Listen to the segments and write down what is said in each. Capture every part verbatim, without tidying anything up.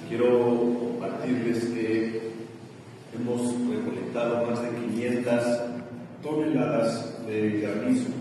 quiero compartirles que hemos recolectado más de quinientas toneladas de granizo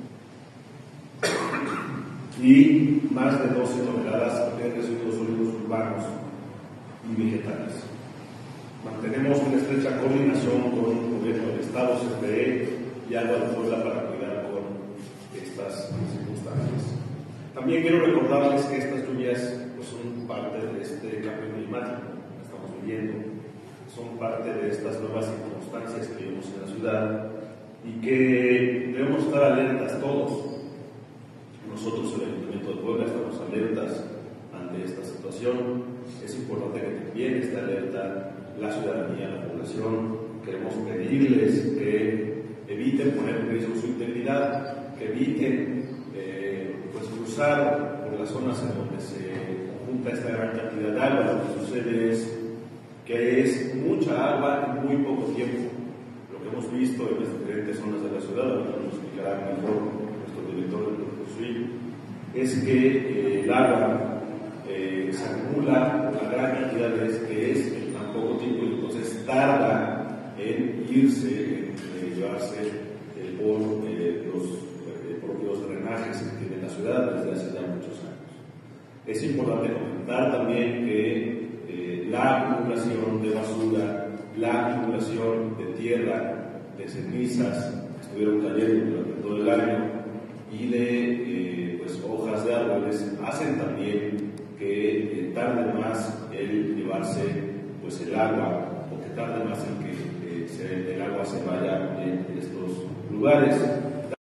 y más de doce toneladas de residuos sólidos urbanos y vegetales. Mantenemos una estrecha coordinación con el gobierno del Estado, C F E y Agua de Puebla para cuidar con estas circunstancias. También quiero recordarles que estas lluvias pues, son parte de este cambio climático que estamos viviendo, son parte de estas nuevas circunstancias que vivimos en la ciudad y que debemos estar alertas todos. Nosotros, el Ayuntamiento de Puebla, estamos alertas ante esta situación. Es importante que también esté alerta la ciudadanía, la población. Queremos pedirles que eviten poner en riesgo su integridad, que eviten eh, pues, cruzar por las zonas en donde se junta esta gran cantidad de agua. Lo que sucede es que es mucha agua en muy poco tiempo. Lo que hemos visto en las diferentes zonas de la ciudad, lo que nos explicará mejor nuestro director del Profesor, es que eh, el agua eh, se acumula la gran cantidad de que es en tan poco tiempo y entonces tarda en irse, en, en llevarse eh, por eh, los eh, propios drenajes que tiene la ciudad desde hace ya muchos años. Es importante comentar también que eh, la acumulación de basura, la acumulación de tierra, de cenizas que estuvieron cayendo durante todo el año y de eh, pues, hojas de árboles hacen también que eh, tarde más el llevarse pues, el agua o que tarde más en que eh, se, el agua se vaya en estos lugares.